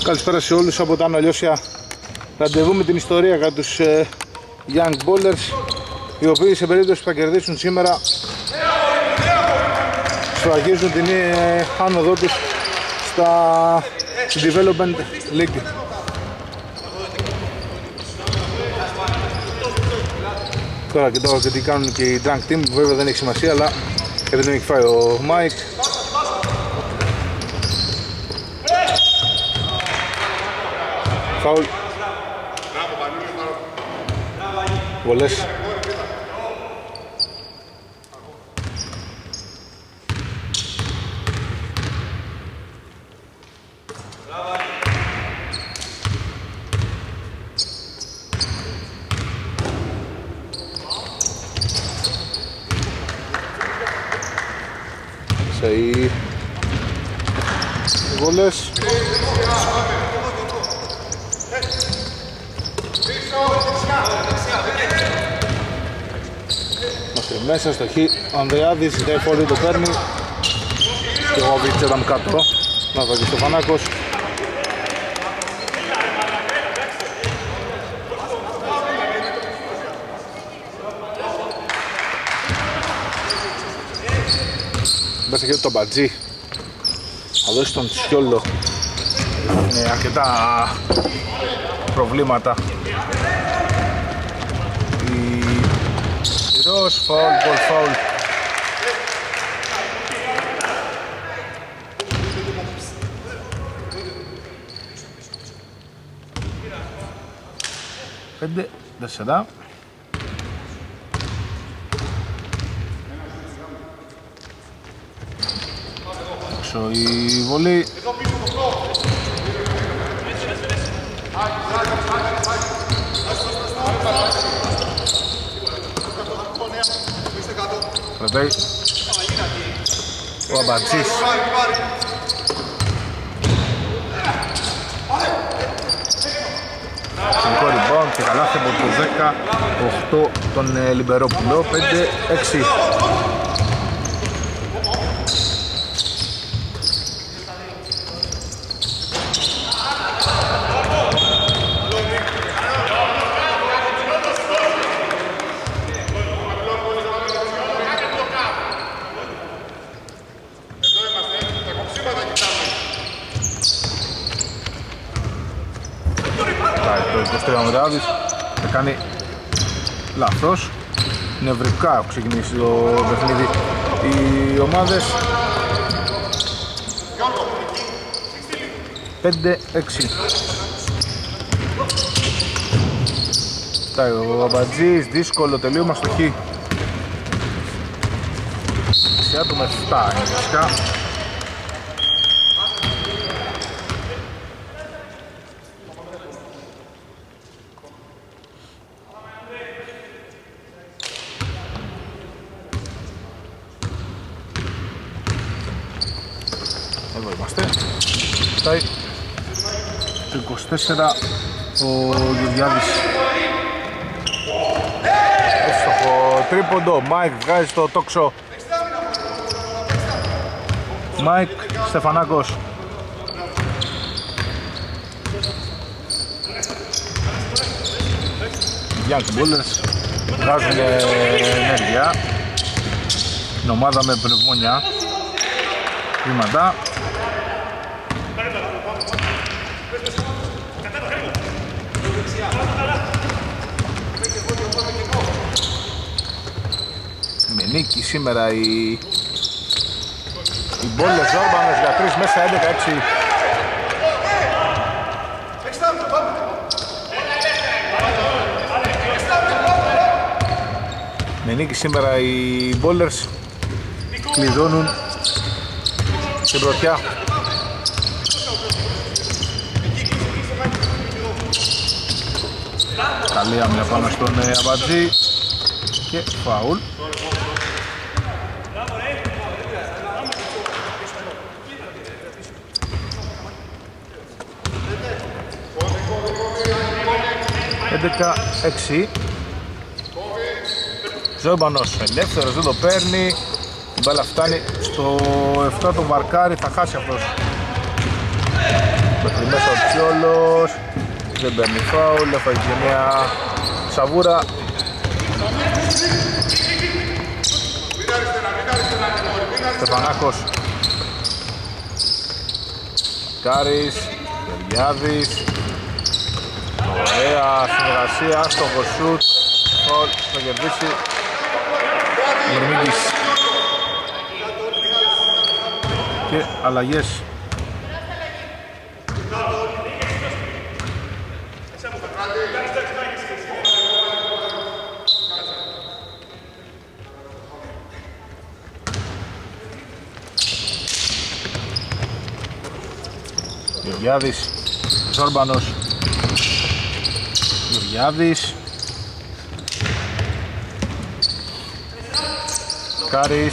Καλησπέρα σε όλους από τα Άνω Λιώσια. Ραντεβού με την ιστορία για τους Young Bowlers, οι οποίοι σε περίπτωση που θα κερδίσουν σήμερα σφραγίζουν την άνοδό τους στα Development League. Τώρα κοιτάω και τι κάνουν και οι Drunk Team, βέβαια δεν έχει σημασία, αλλά επειδή δεν έχει φάει ο Μάικ. Φάουλ. Βολές. Σαΐ. Βολές. Μέχρι μέσα στο χ, ο Ανδρεάδης, δεν φορεί το παίρνει και ο Βίτσο ήταν κάτω, να δω και στο Φανάκος. Μπες και το μπατζί, θα δώσει τον Τσιόλο, με αρκετά προβλήματα. Ροζ, φάουλ. Πέντε, 4. Έξω η βολή. Κρατάει ο Αμπατσής. Συνικό rebound και καλάθι από το 10-8 τον Λιμπερόπουλο. 5-6. Θα κάνει λάθος. Νευρικά έχουν ξεκινήσει το παιχνίδι οι ομάδες. 5-6. Ο Αμπατζής, δύσκολο τελείωμα στο χ. Δεξιά του με 7 είναι φυσικά. Εδώ είμαστε. Φτάει το 24 ο Γεωργιάδης. Εύστοχο τρίποντο. Μάικ βγάζει το τόξο. Μάικ Στεφανάκος. Young Bowlers βγάζουν ενέργεια. Την ομάδα με πνευμόνια. Βήματα. Με νίκη σήμερα οι Bowlers Ζόρμπανος για 3 μέσα 11-6. Με νίκη σήμερα οι Bowlers κλειδώνουν στην πρωτιά. Καλή άμυνα πάνω στον Αμπατζή και φάουλ. Έντεκα 6. Ζόμπανος ελεύθερος, δεν το παίρνει. Η μπάλα φτάνει στο 7, το μαρκάρι, θα χάσει αυτός. Μέχρι μέσα ο Τσιόλος. Δεν παίρνει φάουλ, έφαγε και μια σαβούρα. Στεφανάκος. Κάρης, Γεωργιάδης. Ωραία συνεργασία, στόχο σουτ. Φαουλ, θα κερδίσει Μυρμήγκης. Και αλλαγές. Γεωργιάδης, Ζόρμπανος. Γεωργιάδης. Κάρης.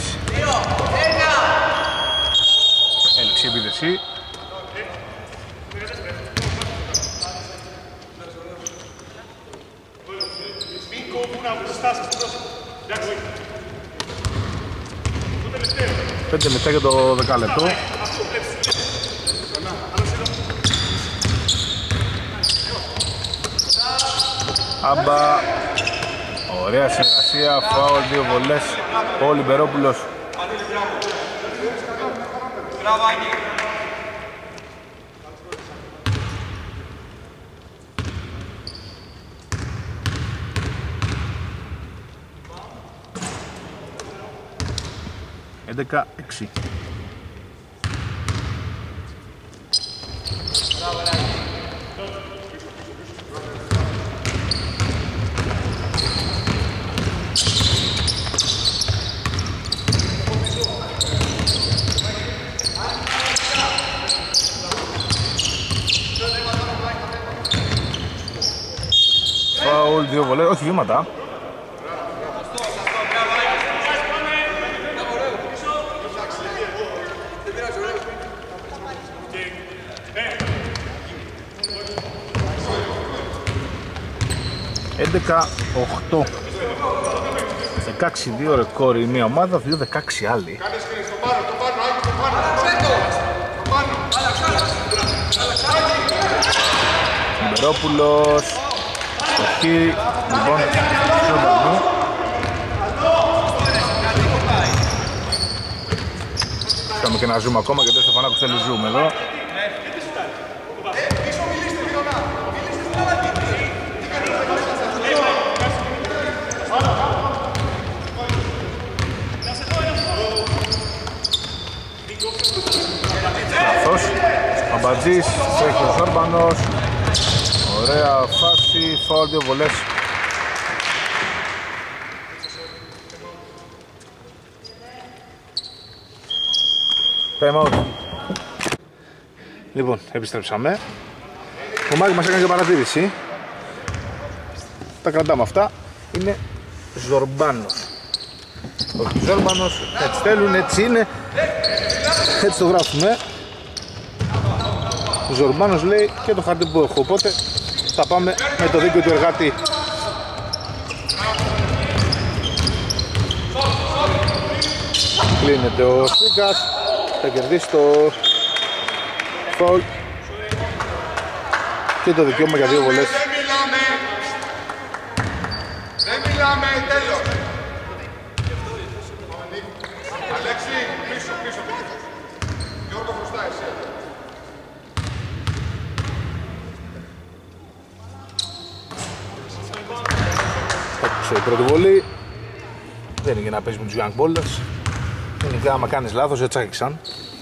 Έληξε η επίθεση. Πέντε λεπτά για το δεκάλεπτο. Άμπα. Ωραία συνεργασία, φάουλ, δύο βολές. Ο Λιμπερόπουλος. Έντεκα, 6. Φάουλ, δύο βολές, όχι βήματα. Έντεκα, 8. 16-2 ρεκόρ η μία ομάδα, 2-16 άλλοι. Μπερόπουλος. Όχι, λοιπόν, Σόνταρνου. Είχαμε και ένα zoom ακόμα γιατί ο Στεφανάκος θέλει zoom εδώ. Λάθος. Αμπατζής, τρέχει ο Ζόρμπανος. Ωραία φάση, φάουλ, δύο βολές. Time out. Λοιπόν, επιστρέψαμε. Ο Μάκη μας έκανε και παρατήρηση. Τα κρατάμε αυτά. Είναι Ζορμπάνος. Όχι Ζόρμπανος, έτσι θέλουν, έτσι είναι. Έτσι το γράφουμε. Ζορμπάνος λέει και το χαρτί που έχω, οπότε θα πάμε με το δίκαιο του εργάτη. Κλείνεται ο Σφίκας, θα κερδίσει το φαουλ και το δικαίωμα για δύο βολές. Δεν μιλάμε, τέλος. Αλέξη, πίσω. Γιώργο μπροστά, εσύ. Άκουσε η πρώτη βολή. Δεν είναι για να παίζει με τους Young Ballers. Γενικά άμα κάνεις λάθος έτσι άρχισαν.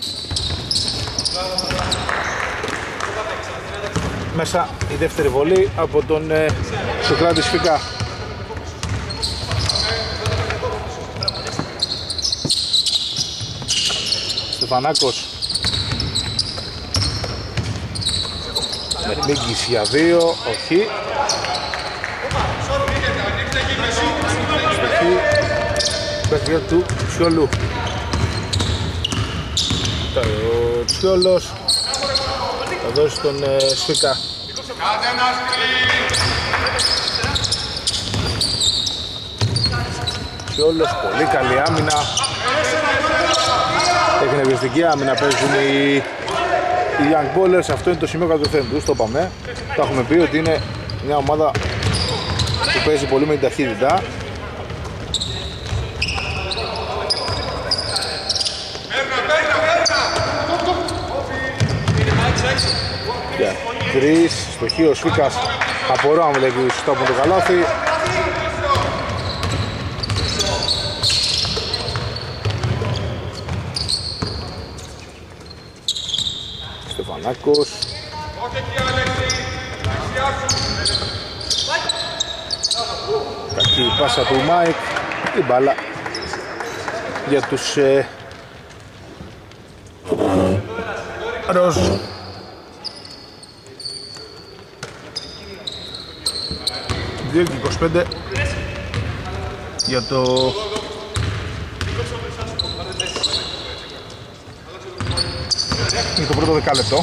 Μέσα η δεύτερη βολή από τον Σοκράτη Σφικά. Στεφανάκος. Μυρμήγκης για δύο, όχι. Παιχνίδι του Τσιόλου. Ο Τσιόλος θα δώσει τον Σφίκα. Τσιόλος, πολύ καλή άμυνα. Τεχνευριστική άμυνα παίζουν οι Οι Young Ballers, αυτό είναι το σημείο κατευθύνου τους, το είπαμε. Τα έχουμε πει ότι είναι μια ομάδα που παίζει πολύ με την ταχύτητα. Για 3, στοχείο ο Σφίκας, απορώ αν βλέπει σωστά από το καλάθι. Στεφανάκος. Κακή η πάσα του Μάικ. Η μπάλα για τους Ροζ. Και 25 για το πρώτο δεκάλεπτο.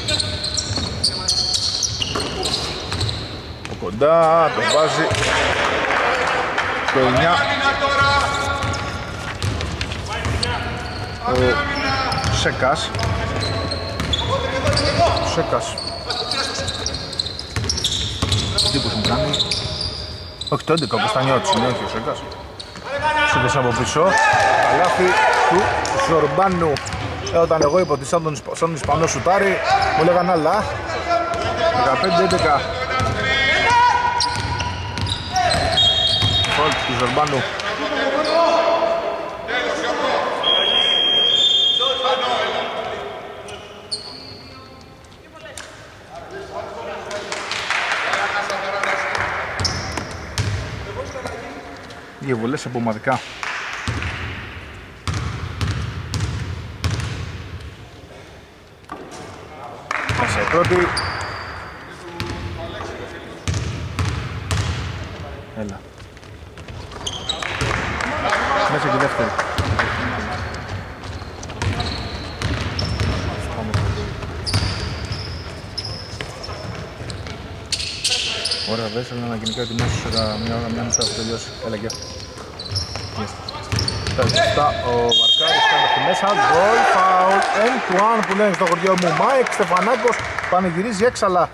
Ο κοντά τον βάζει το 9 ο Σέκας. Εντύπωση μου κάνει. Όχι το 11 ο Κωνστανιώτης είναι, όχι ο Σέκας. Σέκας από πίσω. Καλάθι του Ζορμπάνου. Όταν εγώ υποτισсан τον Ισπανό σουτάρι, μου λέγαν άλλα. 15-11. Φολτ του Ζορμπάνου. Δύο βολές από ομαδικά. Μέσα η πρώτη. Έλα. Μέσα και η δεύτερη. Ωραία, δες, αλλά να γίνει κάτι μέσα μια μισά που τελειώσει. Έλα και. Τα ο Βαρκάρης κάνει στη μέσα. Γκολ, φάουλ, end-to-one που λένε στο χωριό μου. Μάικ, Στεφανάκος, πανηγυρίζει έξαλα.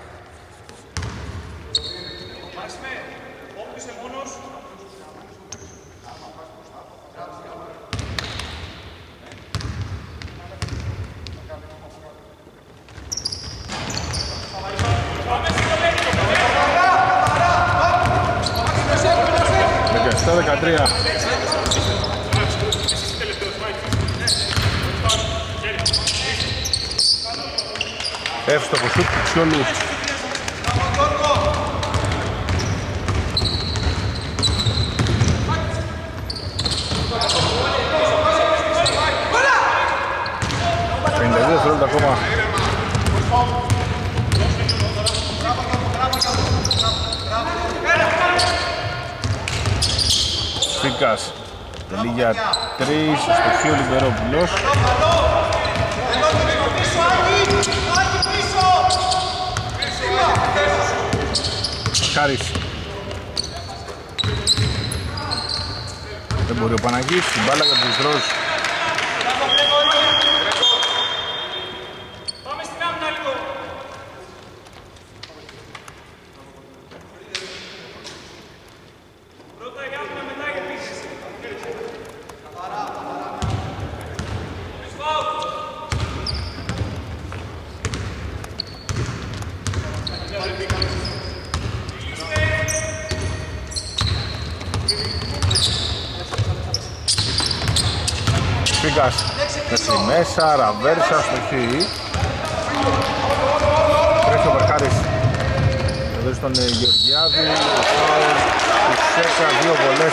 Στα 13. Εύστοχο σουτ του Τσιόλου. Δευτερόλεπτα ακόμα. Σφίκας τελεί για 3 στο χείο Λιμπερόπουλος. Χάρης. Δεν μπορεί ο Παναγής, την μπάλα για τους Ροζ. Φίγκας μέσα, μέσα, ραβέρσα στο χεί. Τρέχει ο Βαρκάρης εδώ στον Γεωργιάδη, ο φάουλ του Σέκα, δύο βολές.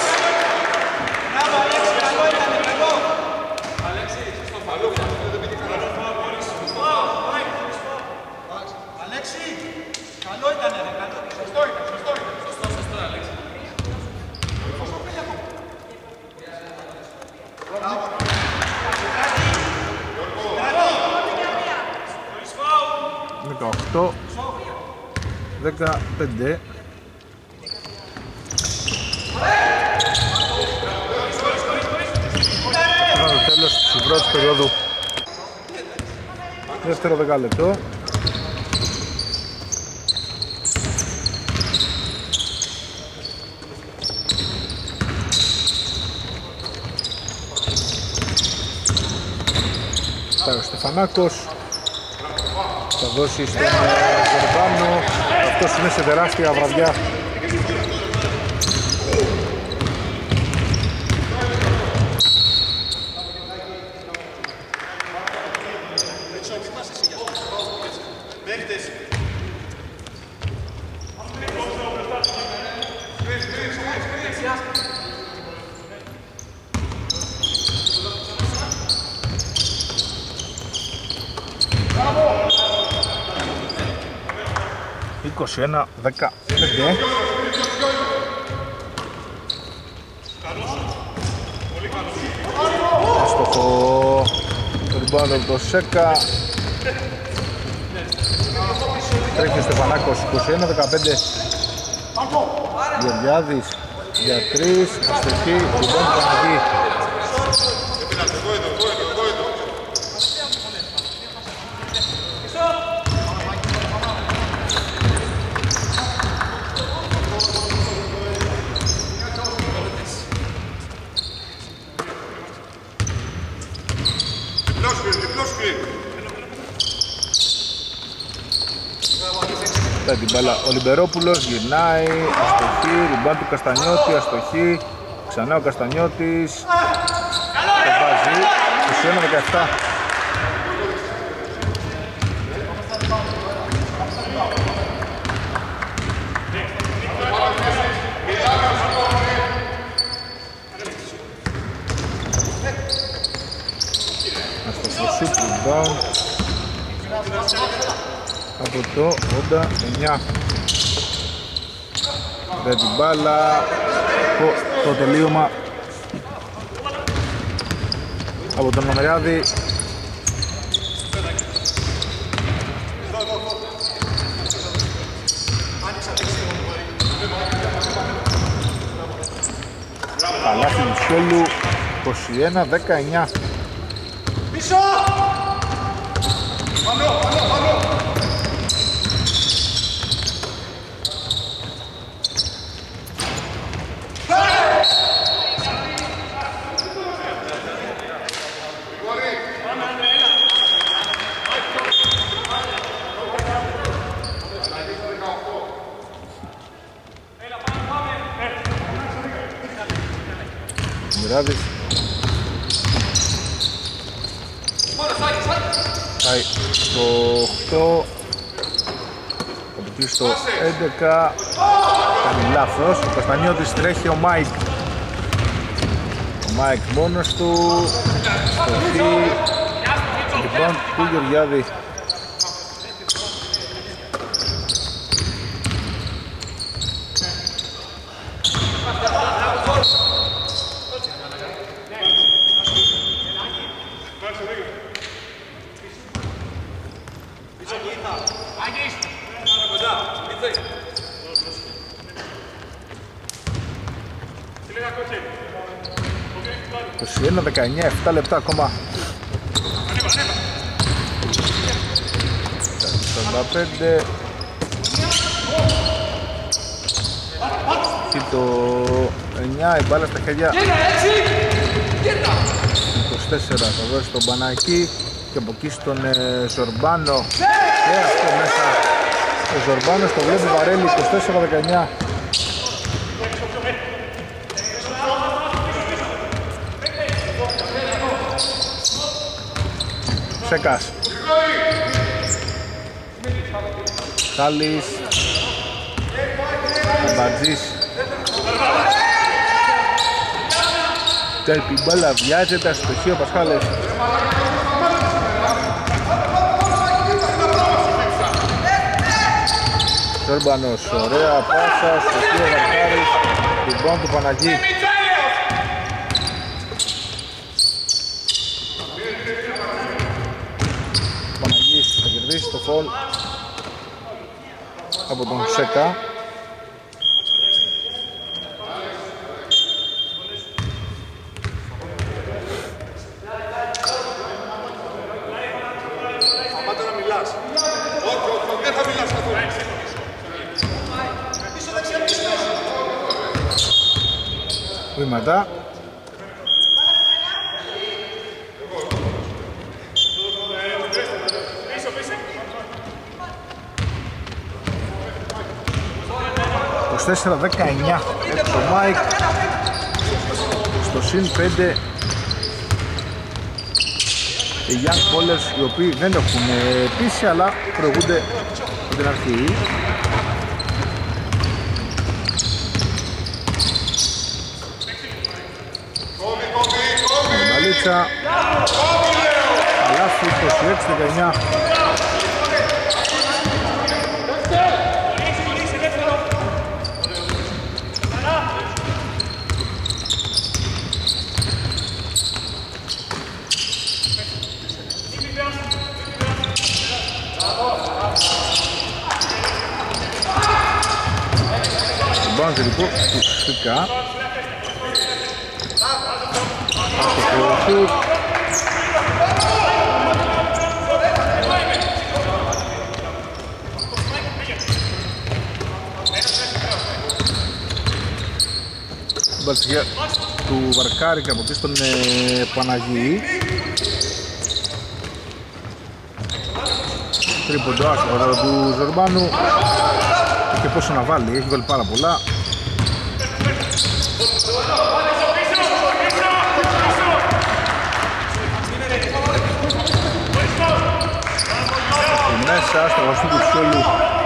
Το 15. Τώρα το τέλος της πρώτης περίοδου. Δεύτερο δεκάλεπτο. Ο Στεφανάκος θα δώσει στον Ζορμπάνο. Αυτός είναι σε τεράστια βραδιά. ...21-15. Άστοχο το rebound από το Σέκα. Τρέχει ο Στεφανάκος. 21-15. Γεωργιάδης για 3. Αστοχή. Rebound του Παναγή. Την μπάλα ο Λιμπερόπουλος γυρνάει, αστοχή, ριμπάν του Καστανιώτη, αστοχή, ξανά ο Καστανιώτης, το βάζει, 21-17. Αστοχή σουτ, rebound από το 89. Δεν την μπάλα, το τελείωμα από τον Νομεριάδη. Καλάθι Μισόλου, 21-19. Πίσω! Πάνω! Μιράδης πάει στο 8, από εκεί στο 11, κάνει λάθος, ο Καστανιώτης τρέχει, ο Μάικ μόνος του, στο χ, λοιπόν του Γεωργιάδη. Το 19, 7 λεπτά ακόμα. 45. Και το 9 η μπάλα στα χέρια. 24 θα δώσει τον Πανακή και από εκεί στον Ζορμπάνο. Και αυτό μέσα. Ο Ζορμπάνος το βλέπει βαρέλει, 24-19. Σέκας, Χάλης, Αμπατζής, η μπάλα βιάζεται, αστοχή ο Πασχάλης. Ζορμπανός, ωραία πάσα, αστοχή ο Βαρκάρης, rebound του Παναγή. Θα κερδίσει το φολ από τον Σέκα. Βήματα. Στο 4-19 έξω ο Μάικ, στο συν 5 οι Young Ballers, οι οποίοι δεν έχουν πείσει αλλά προηγούνται από την αρχή. Μαλίτσα, αλάφι, 26-19. Και λοιπόν ουσιαστικά την παλτιγιά του Βαρκάρη και από εκεί στον Παναγιή. Τρίποντο άστοχο του Ζορμπάνου και πόσο να βάλει, έχει βάλει πάρα πολλά. Μέσα στο γραφείο του Τσιόλου.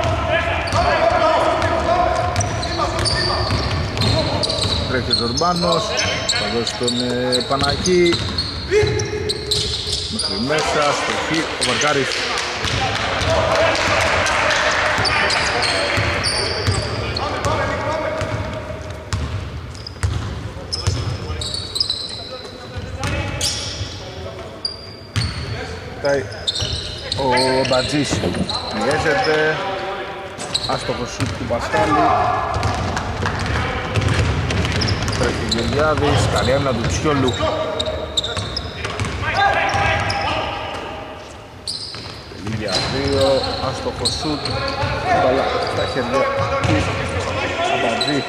Τρέχει ο Ζορμπάνος, θα δώσει τον Πανακή. Μέχρι μέσα, στο χ, ο Βαρκάρης. Ο Μπατζής πιέζεται, άστοχο σουτ του Πασχάλη. Τρέχει ο Γεωργιάδης, καλή άμυνα του Τσιόλου. Για 2, άστοχο σουτ, μπαλά στα χέρια του Μπατζή.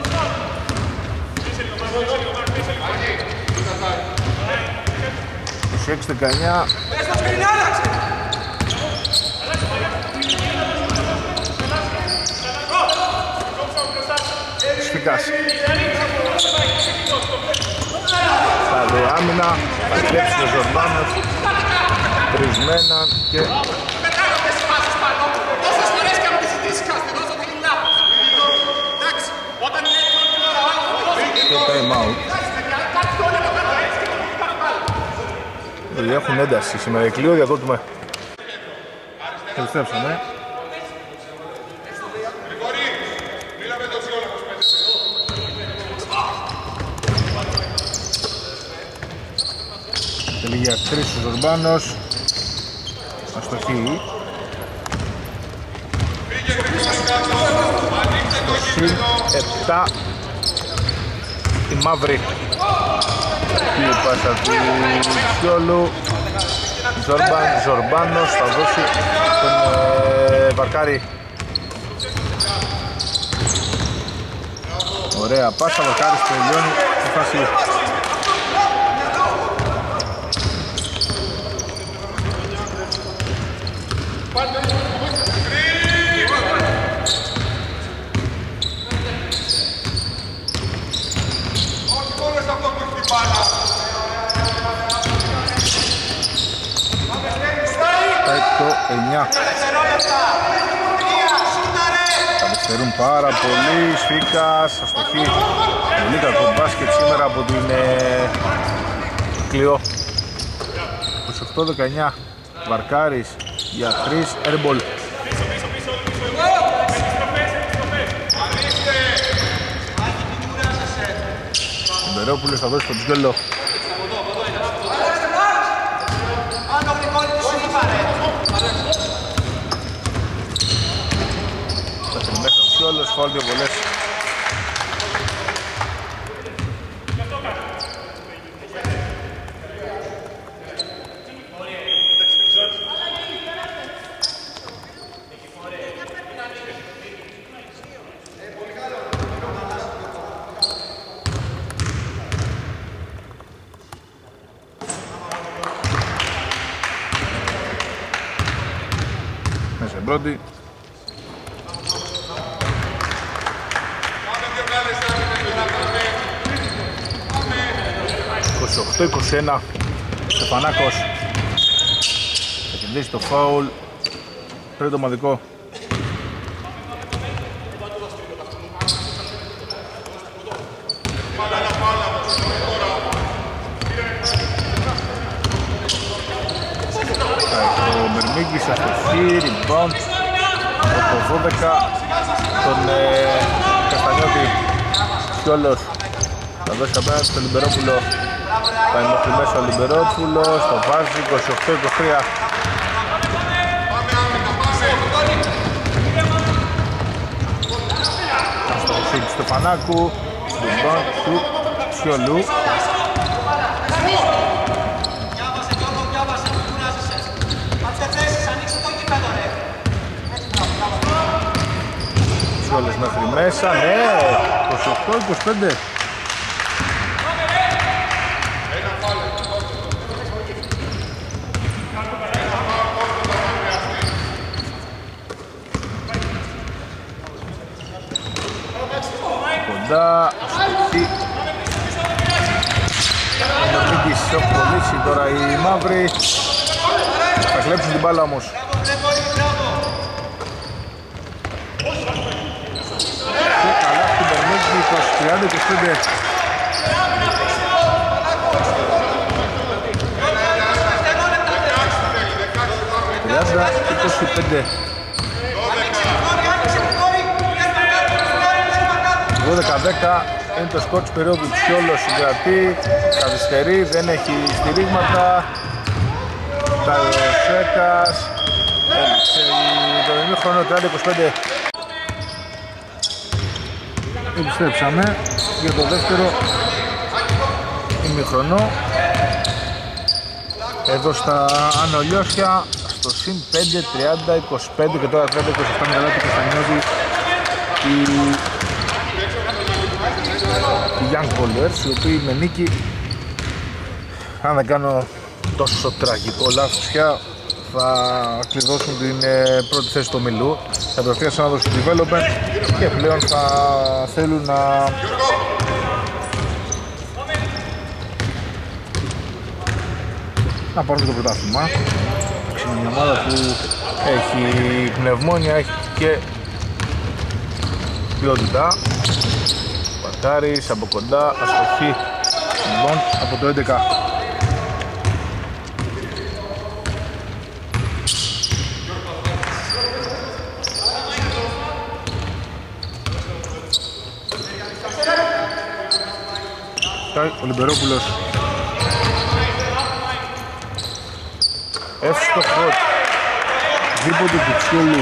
Στο 6-19. Σφικάς. Καλή άμυνα, θα κλέψει ο Ζορμπάνος, τρισμέναν και... Το time out. Έχουν ένταση σήμερα, εκλείο διακόπτουμε. Επιστρέψαμε. Τελεί για 3 ο Ζορμπάνος. Αστοχή. Συν 7 η μαύρη. Η πάσα του Τσιόλου. Ζορμπάνος θα δώσει τον Βαρκάρη. Ωραία πάσα, Βαρκάρης τελειώνει τη φάση. Το 9. Καθυστερούν πάρα πολύ. Σφίκας, αστοχή. Πολύ κακό μπάσκετ σήμερα από την Κλειό. 28-19. Βαρκάρης για 3. Airball. Μπερόπουλος θα δώσει τον Τσιόλο. Όλος φάουλ δύο βολές. πρώτη. 28-21. Στεφανάκος θα κερδίσει το φάουλ. Τρίτο ομαδικό. Ο Μπερμίγκης αστοχή, rebound από το 12 τον Καστανιώτη. Σιόλος θα δώσει απέναντι στο Λιμπερόπουλο. Πάει μέχρι μέσα ο Λιμπερόπουλος, το βάζει 28-23. Αστοχή του Στεφανάκου, rebound του Σιόλου. Όλες μέχρι μέσα, ναι, 28-25. Κοντά, αστοχή. Ο Μερνίκης έχει κολλήσει τώρα οι μαύροι. Θα κλέψουν την μπάλα όμως. Και καλά στην Μπερμίγκη, 30-25. Τριάντα 25. 12-10 είναι το σκορ της περίοδου του Σιόλος, συγκρατεί, καθυστερεί, δεν έχει στηρίγματα. Ταλοσέκας, το ημίχρονο 30-25. Επιστρέψαμε για το δεύτερο ημίχρονο. Εδώ στα Ανολιώσια, στο συν 5, 30, 25 και τώρα 30, 27 με καλά του Καστανιώτη οι Young Ballers, οι οποίοι με νίκη, αν δεν κάνω τόσο τραγικό λάθος πια, θα κλειδώσουν την πρώτη θέση του ομιλού. Θα απευθείας να δώσουν development και πλέον θα θέλουν να πάρουν το πρωτάθλημα. Είναι μια ομάδα που έχει πνευμόνια, έχει και ποιότητα. Πατάρης από κοντά, αστοχή λοιπόν από το 11. Ο Λιμπερόπουλος εύστοχο δίποτε του Τσιόλου.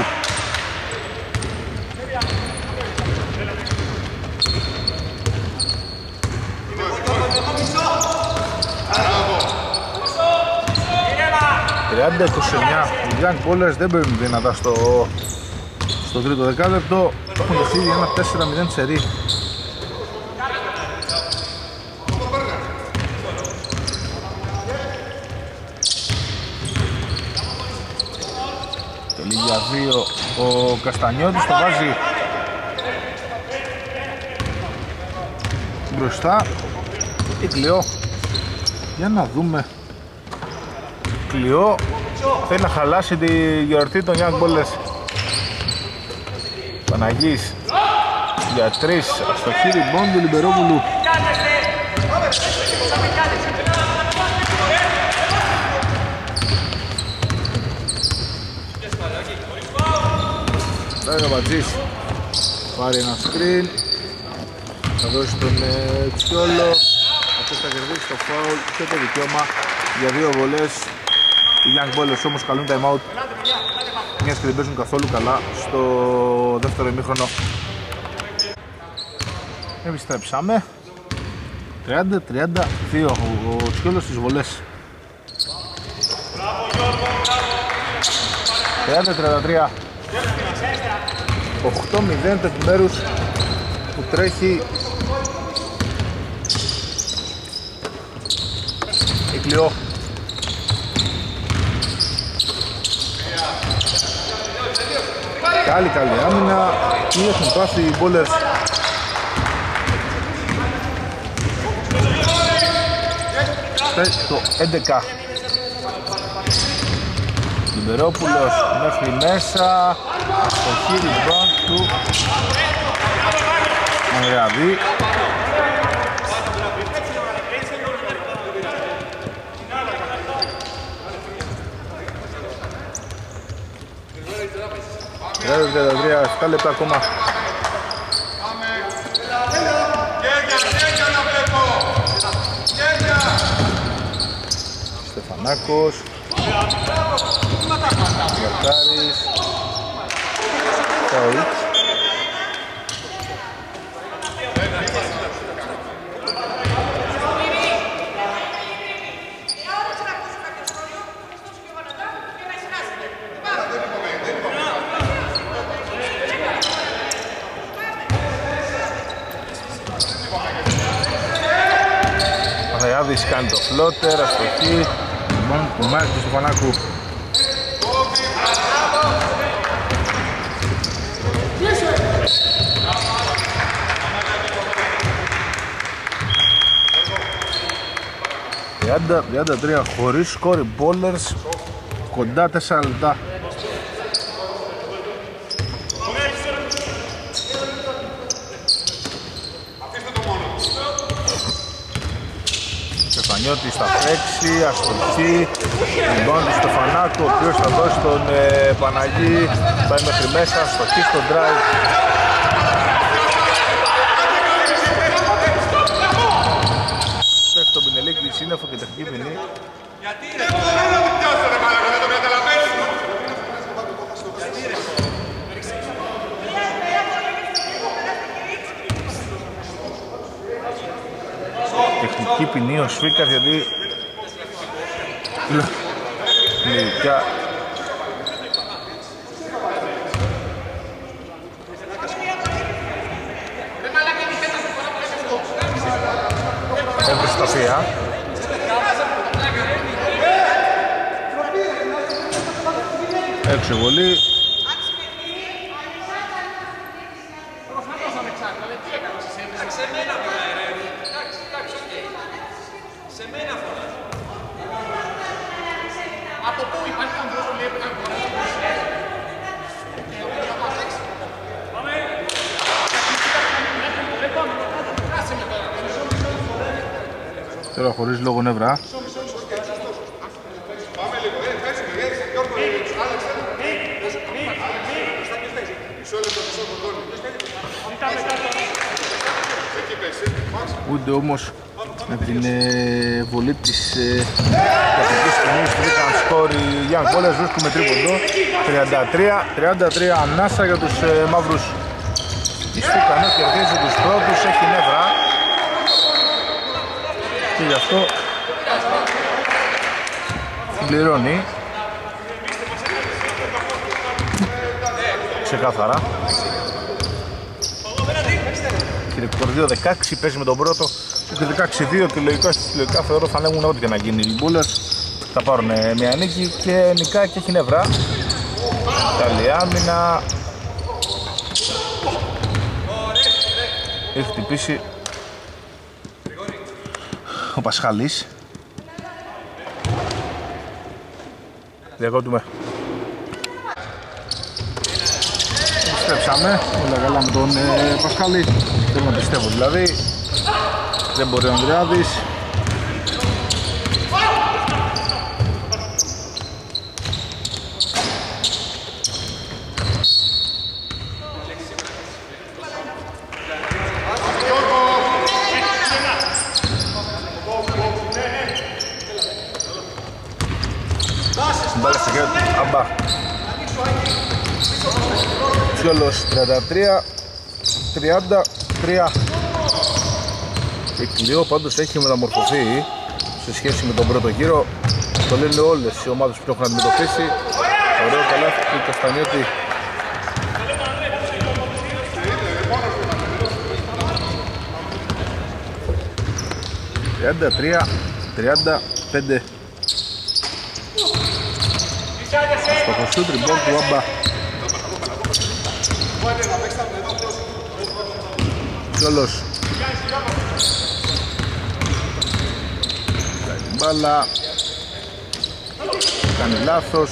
...30-29 οι Young Ballers δεν παίρνουν δυνατά στο τρίτο δεκάλεπτο. Έχουν δεχτεί ένα 4-0 σερί. Για 2 ο Καστανιώτης το βάζει μπροστά. Η Κλειό, για να δούμε. Κλειό θέλει να χαλάσει τη γιορτή των Young Ballers. Παναγής για 3, αστοχή rebound του Λιμπερόπουλου. Τώρα ο Μπατζής πάρει ένα screen, θα δώσει τον Τσιόλο, αυτός θα κερδίσει το foul και το δικαίωμα για 2 βολές. Οι Young Ballers όμως καλούν time out, μιας και δεν παίζουν καθόλου καλά στο δεύτερο ημίχρονο. Επιστρέψαμε 30-32 ο Τσιόλος στις βολές. 30-33 8-0 το επιμέρους που τρέχει η Κλειό. Πάλι καλή άμυνα. Τι έχουν πάθει οι Ballers. Το 11. Λιμπερόπουλος μέχρι μέσα. Αστοχή rebound του Ανδρεαδή. Βέβαια 33, 7 λεπτά ακόμα. Στεφανάκος, Γαρτάρης, Σαουίτς. Παναγιάδης κάνει το φλότερ, αστοχή. Κουμάρι του Στεφανάκου. ...33 χωρίς σκόρ, οι Ballers κοντά 4 λεπτά. Στεφανιώτης θα παίξει, αστοχή, λοιπόν του Στεφανάκου, ο οποίος θα δώσει τον Παναγί, πάει μέχρι μέσα, αστοχή στο drive. Πέφτει τον Πινελίκη, σύννεφο και τεχνική ποινή. Τεχνική ποινή ο Σφίκας, γιατί λογικά έβρισε τα φία. Έξω βολή. Τώρα χωρίς λόγο νευρά. Ούτε όμως με την βολή της καθηγητής κοινής που ήταν σκόρ οι Young Ballers, βρίσκουμε τρίποντο 33 ανάσα για τους μαύρους. Η Στούκανο κερδίζει τους πρώτους, έχει νεύρα και γι' αυτό πληρώνει ξεκάθαρα. Ρεκόρ 2-16, παίζει με τον πρώτο και 16-2 και λογικά θεωρώ θα ανέβουν ό,τι και να γίνει. Οι Ballers θα πάρουν μια νίκη και νικάει και έχει νευρά. Καλή άμυνα. Έχει χτυπήσει ο Πασχαλής. Διακόπτουμε. Επιστρέψαμε, όλα καλά με τον Πασχαλή. Δεν με πιστεύω δηλαδή. Δεν μπορεί ο Ανδρεάδης. Μπάλα στα χέρια του Αμπά. Τσιόλος 33. Η Κλειό πάντως έχει μεταμορφωθεί σε σχέση με τον πρώτο γύρο. Το λένε όλες οι ομάδες που έχουν αντιμετωπίσει. Ωραίο καλάθι του Καστανιώτη. ...33-35. Στο χωσού τριμπόρ του Άμπα. Κιόλος. Μπάλα. Κάνει λάθος.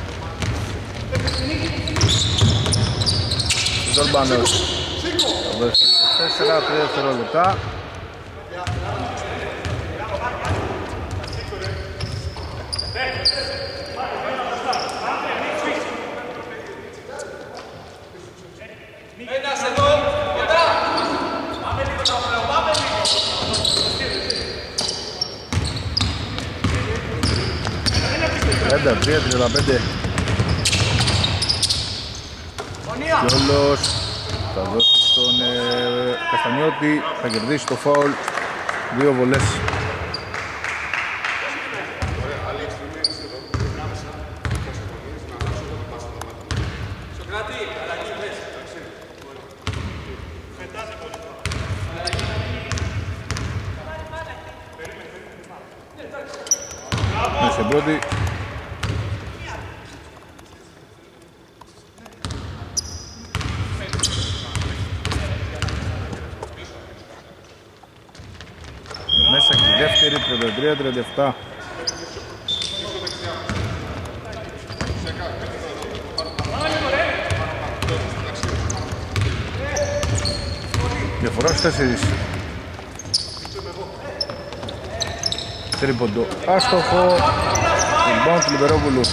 Ζορμπάνος. Θα δώσει 4-3 δευτερόλεπτα. Πέντε, 3-35. Κιόλος θα δώσει στον Καστανιώτη, θα κερδίσει το φάουλ, 2 βολές. Μέσα πρώτη. Μέσα και η δεύτερη, 33-37. Διαφορά στους 4. Τρίποντο άστοχο. Rebound του Λιμπερόπουλου.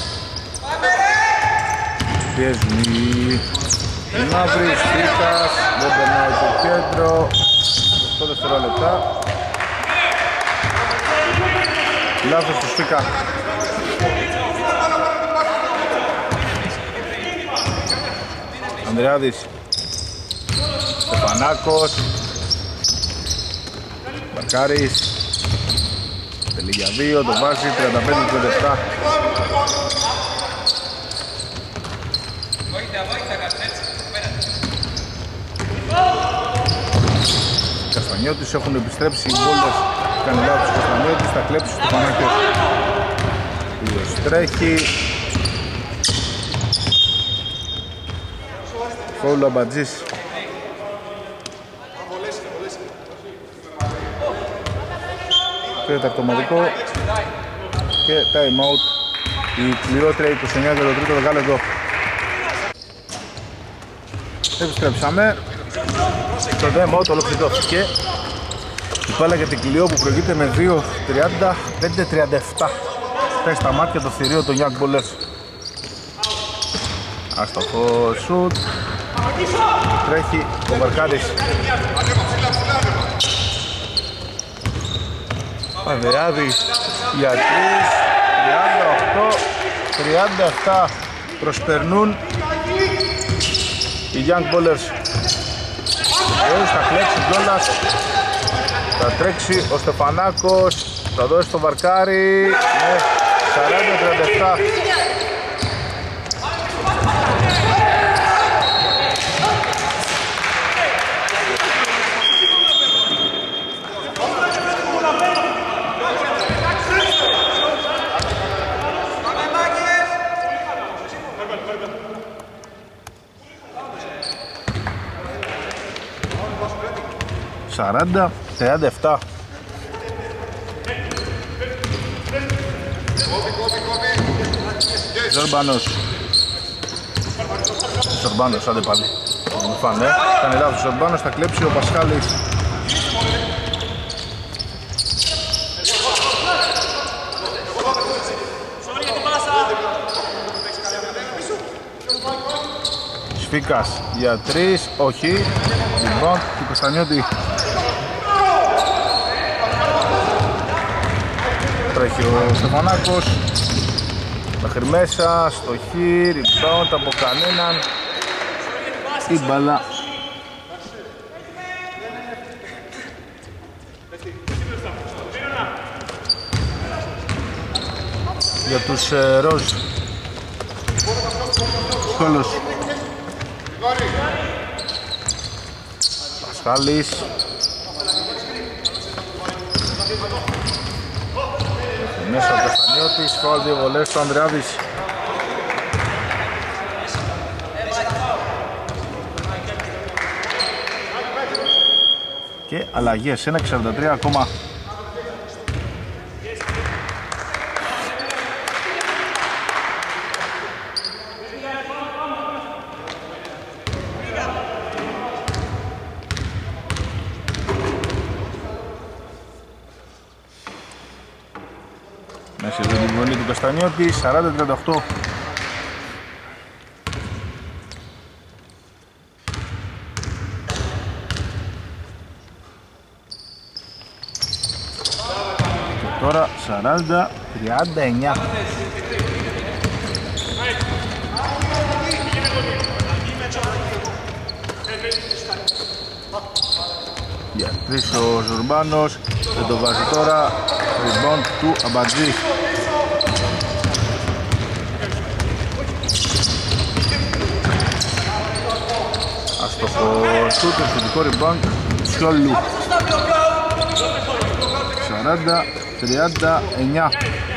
Πιέζουν οι μαύροι, Σπίκας, δεν περνάει το κέντρο. 8 δευτερόλεπτα. Λάθος του Σπίκα. Ανδρεάδης. Στεφανάκος. Μπαρκάρης. Τελεί για 2, το βάζει 35-37. Καστανιώτης έχουν επιστρέψει οι μπόλες. Κάνει λάθος Καστανιώτης, θα κλέψει στο Πανάκος. Ποιος τρέχει. Φόουλ Αμπατζής. Τέταρτο ομαδικό και time out. Η πληρώτρια 29 για το τρίτο δεκάλεπτο. Επιστρέψαμε. Το time out ολοκληρώθηκε. Η μπάλα για την Κλειό που προηγείται με 2-35-37. Πες στα μάτια το θηρίο των Young Ballers. Άστοχο σουτ. Τρέχει ο Βαρκάρης. Ανδρεάδης για 3, 38-37 προσπερνούν οι Young Ballers. Θα κλέψει κιόλας, θα τρέξει ο Στεφανάκος, θα δώσει το Βαρκάρι, ναι, 40-37. Σαράντα, 37. Ζορμπάνος, άντε πάλι. Μου φάνε, κάνει λάθος ο Ζορμπάνος, θα κλέψει ο Πασχάλης. Σφίκας για 3, όχι. Λοιπόν, του Καστανιώτη. Τρέχει ο Στεφανάκος μέχρι μέσα, στο χειρ, rebound από κανέναν. Η μπάλα για τους Ροζ. Σκόλος Πασχάλης. Μέσα ο Καστανιώτης, φάουλ, 2 βολές του Ανδρεάδης. Και αλλαγές, 1.43 ακόμα. Μέσα εδώ την βολή του Καστανιώτη, 40-38. Και τώρα 40-39. Για τρεις ο Ζουρμπάνος, δεν το βάζει τώρα, rebound του Αμπατζή. Αστοχο σούτ, θετικό rebound Σιόλου. 40-39.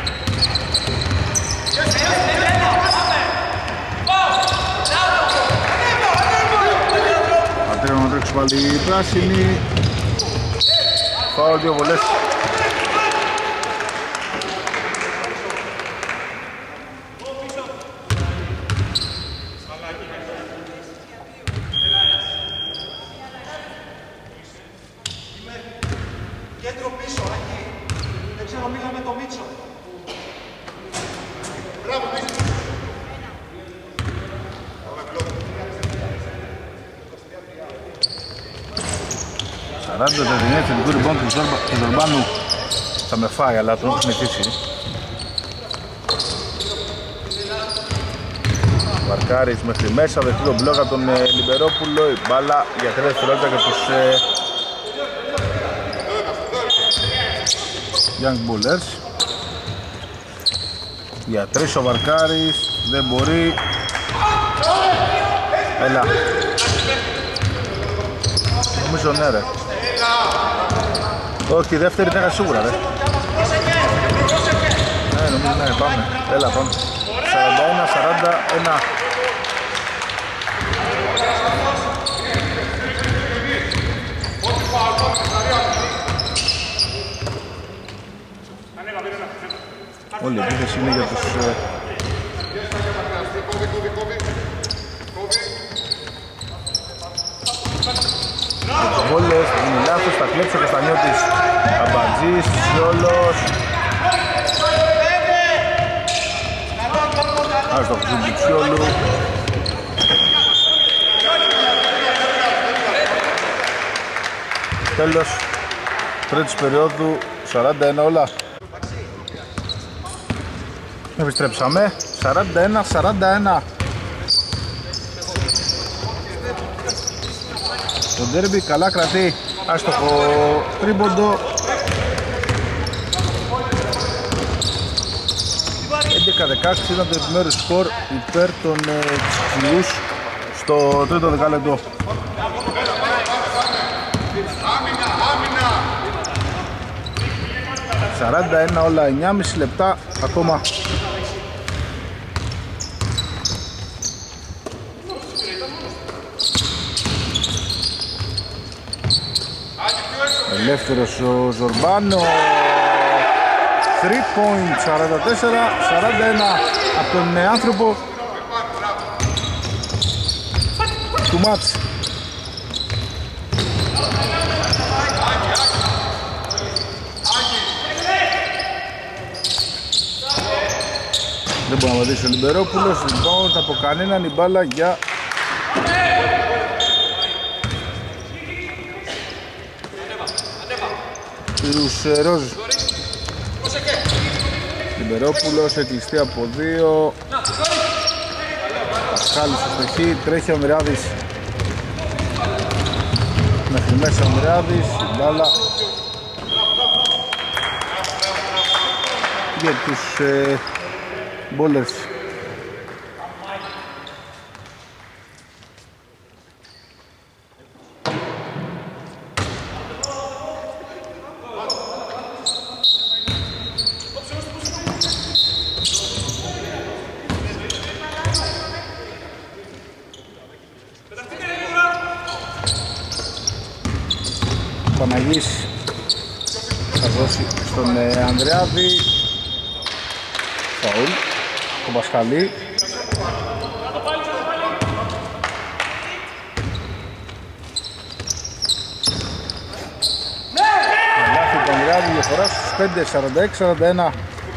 Πατέρα να τρέξει πάλι η πράσινη. Φάω 2 βολές. Κέντρο πίσω, εκεί. Δεν ξέρω, μίλα με το Μίτσο. Μπράβο, Μίτσο. 40-39 θετικού rebound του Ζορμπάνου. Θα με φάει, αλλά τον έχει συνηθίσει. Βαρκάρης μέχρι μέσα, δεχτεί τον μπλοκ από τον Λιμπερόπουλο. Η μπάλα για 3 δευτερόλεπτα για τους Young Bullers. Για 3 ο Βαρκάρης, δεν μπορεί. Έλα. Νομίζω ναι ρε. Όχι, η δεύτερη ήταν σίγουρα ρε. Ναι, νομίζω ναι, πάμε. Έλα, πάμε. 41-41. Όλη η επίθεση είναι για τους βόλες, είναι λάθος, θα κλέψει ο Καστανιώτης. Αμπατζής, Σιόλος. Άστο του Σιόλου. Τέλος τρίτης περίοδου, 41 όλα. Επιστρέψαμε, 41-41. Το ντέρμπι καλά κρατεί, άστοχο τρίποντο. 11-16 ήταν το επιμέρους σκορ υπέρ των Ξυλούς στο τρίτο δεκάλεπτο. Άμυνα, 41 όλα, 9,5 λεπτά ακόμα. Ελεύθερος ο Ζορμπάνο. 3 point, 44-41 από τον άνθρωπο του μάτς. Δεν μπορεί να πατήσει ο Λιμπερόπουλος, λοιπόν από κανέναν η μπάλα για τους Ροζ. Λιμπερόπουλος εκλειστεί από 2. Πασχάλης στο στοχή, τρέχει ο Μοιράδης μέχρι μέσα ο Μοιράδης, η μπάλα για τους Bowlers. Παναγής θα δώσει στον Ανδρεάδη. Φαουλ τον Πασχαλή. Λάθη του Ανδρεάδη, διαφορά στους 5, 46-41.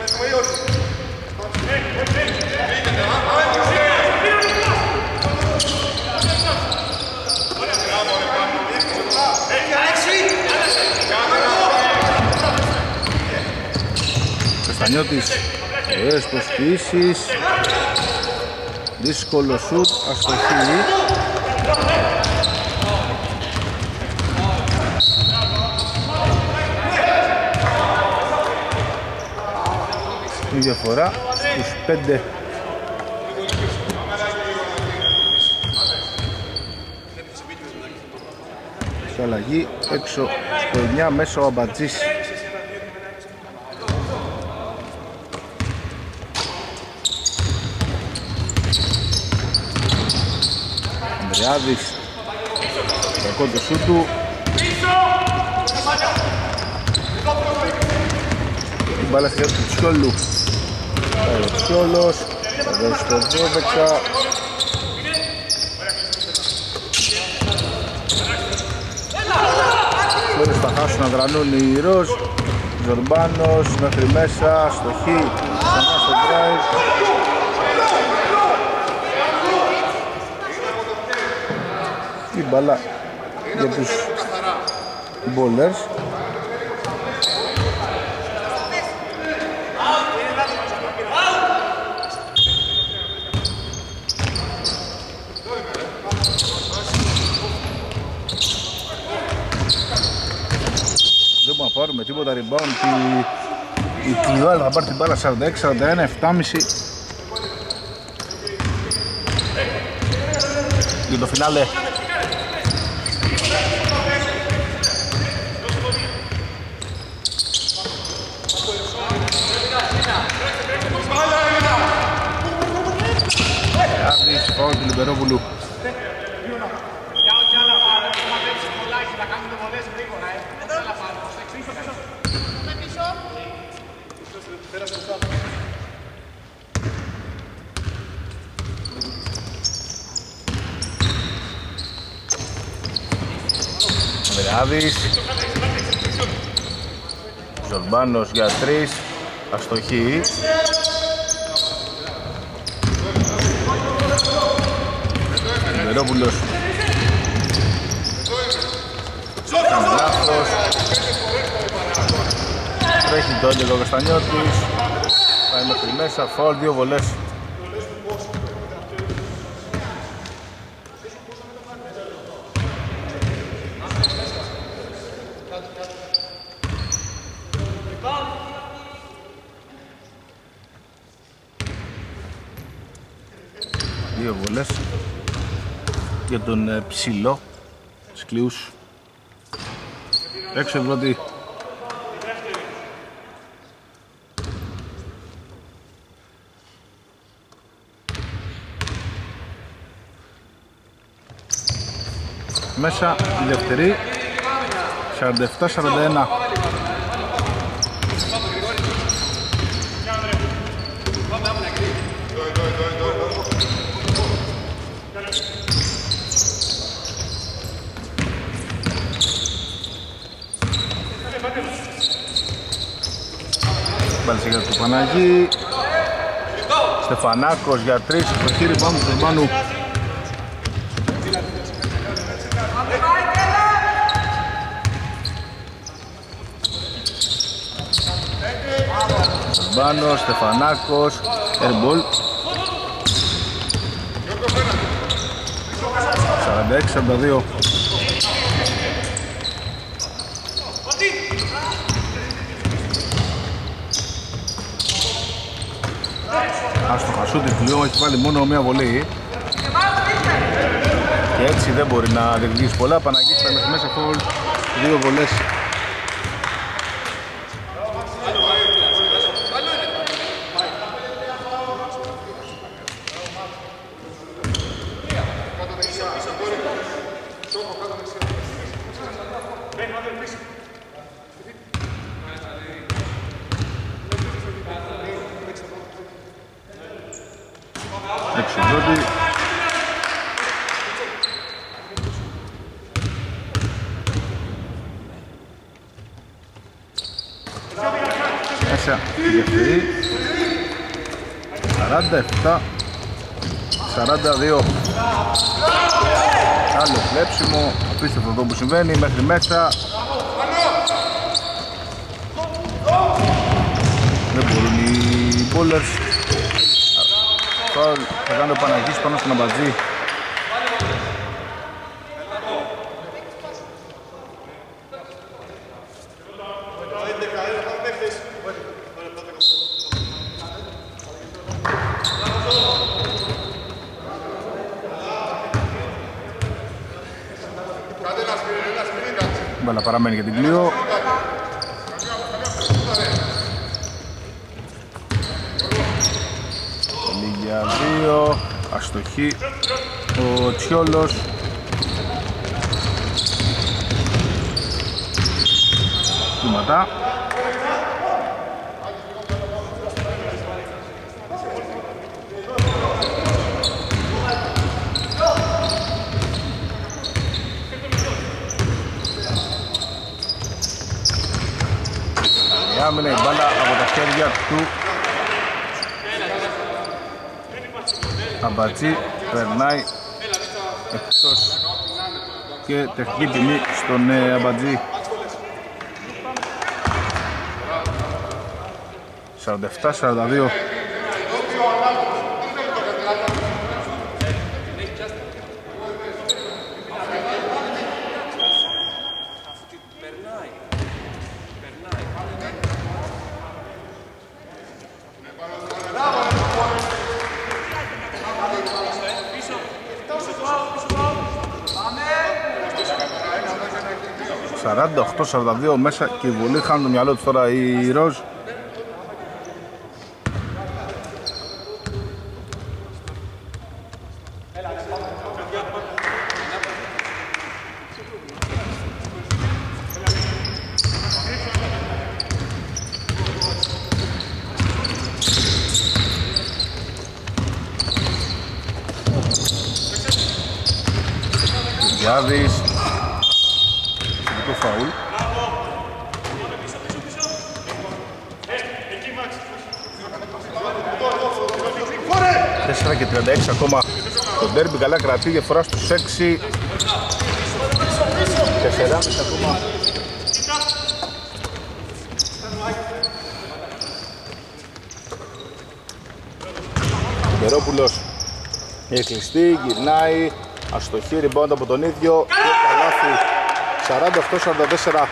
Καστανιώτης, ωραίες προσποιήσεις, δύσκολο σουτ, αστοχή. Η διαφορά στους 5. Σε αλλαγή έξω στο 9 μέσα ο Αμπατζής. Ανδρεάδης, κακό το σούτ του. Η μπάλα στη χέρια του Τσιόλου. Πάει ο Τσιόλος, θα δώσει το 12. Τώρα θα χάσουν να δρανούν οι Ροζ. Ζορμπάνος μέχρι μέσα, στοχή, ξανά στο drive. Η μπάλα για τους bowlers. Δεν μπορούμε να πάρουμε τίποτα rebound. Η Κλειόαλα θα πάρει την μπάλα 46-41, 7,5 για το φινάλε. Άδης, φάουλ του Λιμπερόπουλου. Ανδρεάδης, Ζορμπάνος για 3, αστοχή. Λιμπερόπουλος, λάθος, τρέχει το έντελο ο Καστανιώτης, πάει μέχρι μέσα, φάουλ, 2 βολές. Δύο βολές για τον ψηλό Σκλιούς. Έξω πρώτη. Μέσα η δεύτερη 47-41. Πάλι για το Παναγί. Στεφανάκος για 3, το χείρι πάμε στον Μάνου. Μπάνος, Στεφανάκος, airball. 46-42. Άστοχα σούτ του Λιό, έχει βάλει μόνο μία βολή. Και έτσι δεν μπορεί να διεκδικήσει πολλά. Παναγής πάει μέχρι μέσα φόλ, 2 βολές. Έξω πρώτη. Μέσα η δεύτερη. 47-42. Άλλο κλέψιμο, απίστευτο αυτό που συμβαίνει μέχρι μέσα. Δεν μπορούν οι bowlers. Θα κάνει ο Παναγής πάνω στον Αμπατζή. Μπάλα παραμένει για την Κλείο. Για δύο, αστοχή ο Τσιόλος. Βήματα. Άμενα η μπάλα από τα χέρια του Αμπατζή, περνάει εκτός και τεχνική ποινή στον Αμπατζή. 47-42. ...48-42 μέσα και η βολή, χάνουν το μυαλό τους τώρα οι Ροζ. Γιάδης, το φαουλ. Τέσσερα και 36 ακόμα το ντέρμπι, καλά κρατεί διαφορά στους 6. 4,5 ακόμα. Ο Τερόπουλος έχει κλειστεί, γυρνάει, αστοχή, rebound από τον ίδιο και καλάθι. 48-44.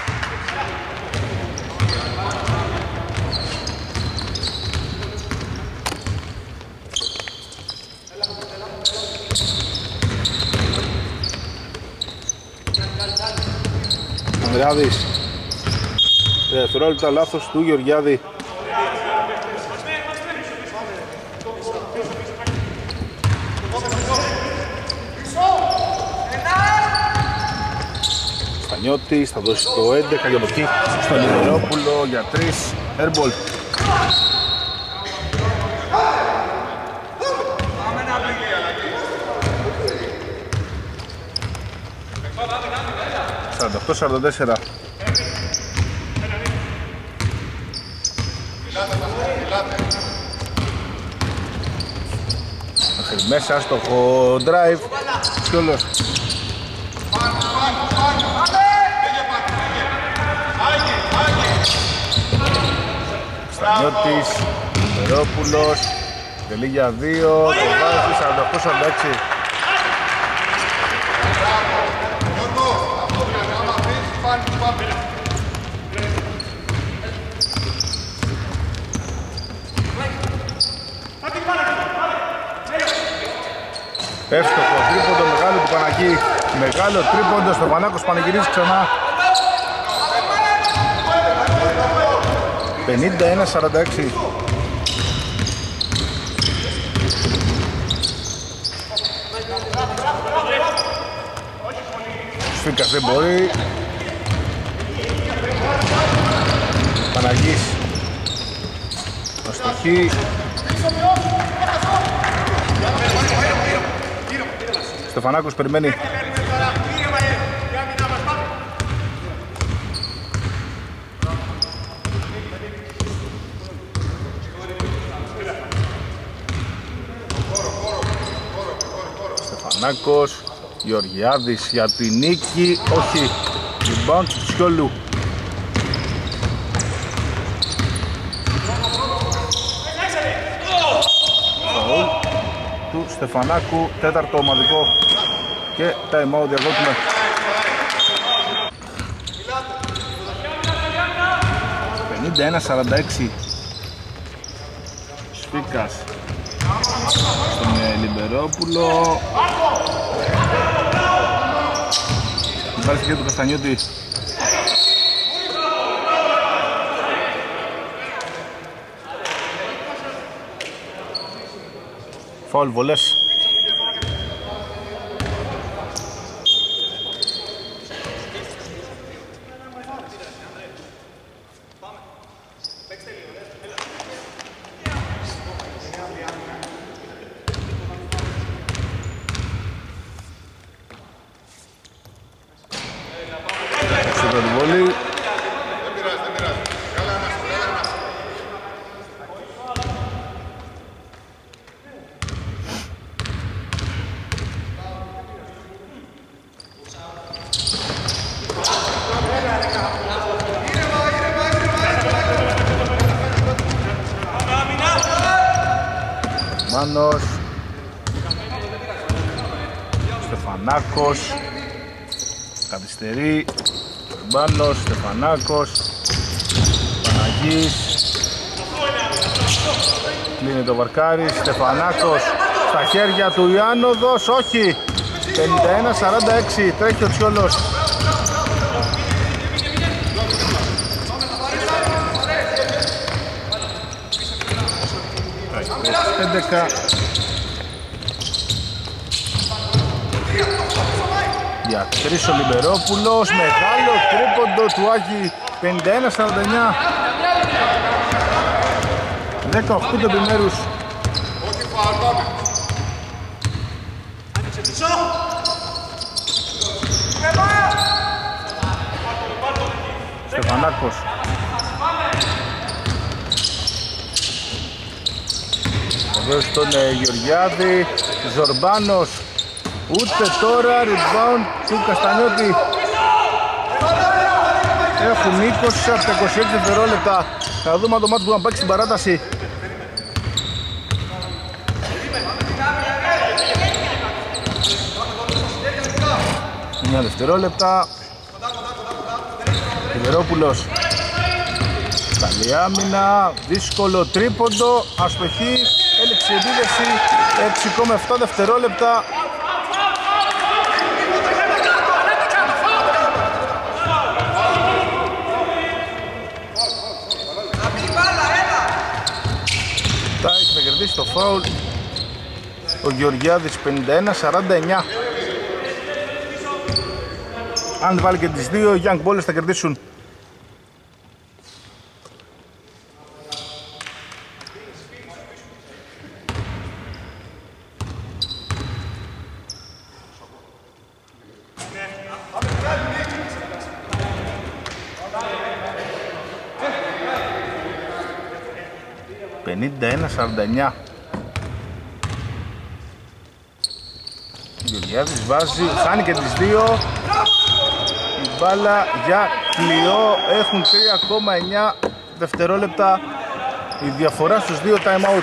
Ανδρεάδης, δευτερόλεπτα λάθος του Γεωργιάδη. Στανιώτης θα δώσει το 11 και από εκεί στον Λιβερόπουλο για 3. Airball. ...48-44. Μέχρι μέσα στο drive. Σκιόλος. Στανιώτης, Λιβερόπουλος, τελεί για 2, το βάζει 48-46. Εύστοχο τρίποντο, μεγάλο του Παναγή, μεγάλο τρίποντο στο Πανάκος, πανηγυρίζει ξανά. 51-46. Σφίκας δεν μπορεί. Παναγής αστοχή. Στεφανάκος περιμένει. Στεφανάκος, Γεωργιάδης για τη νίκη, όχι, rebound του Τσιόλου. Φαουλ του Στεφανάκου, τέταρτο ομαδικό και time out διακόπτουμε. ...51-46 Σπίκας στον Λιμπερόπουλο. Υπάρχει και του Καστανιώτη. Φαουλ βολές. Μάνος, Στεφανάκος, καθυστερεί, Μάνος, Στεφανάκος, Παναγής, κλείνει το βαρκάρι, Στεφανάκος στα χέρια του Ιάννοδος, όχι, 51-46, τρέχει ο Τσιόλος. Για τρεις ο Λιμπερόπουλος, μεγάλο τρίποντο του Άκη, 51-49, 18 επιμέρους. Στεφανάκος. Εδώ στον Γεωργιάδη, Ζορμπάνος, ούτε τώρα, rebound του Καστανιώτη. Έχουν 20 από τα 26 δευτερόλεπτα. Θα δούμε αν το μάτι που να παίξει στην παράταση. 9 δευτερόλεπτα. Κιβερόπουλος. Καλή άμυνα, δύσκολο τρίποντο, αστοχή, έλειξη επίδεση, 6,7 δευτερόλεπτα. Θα έχει να κερδίσει το φάουλ ο Γεωργιάδης, 51-49. Αν βάλει και τις δύο, οι Young Ballers θα κερδίσουν. ...51-49. Γεωργιάδης βάζει, χάνει και τις δύο. Η μπάλα για κλειό, έχουν 3,9 δευτερόλεπτα η διαφορά στους δύο time out.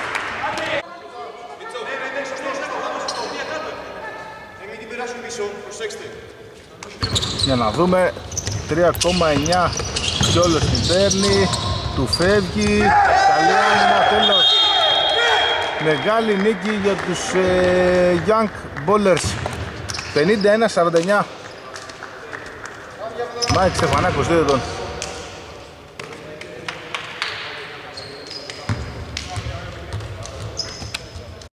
Για να δούμε, 3,9 κι όλος την παίρνει, του φεύγει, καλή άμυνα, τέλος. Μεγάλη νίκη για τους Young Ballers, 51-49. Μάικ Στεφανάκος, δείτε τον.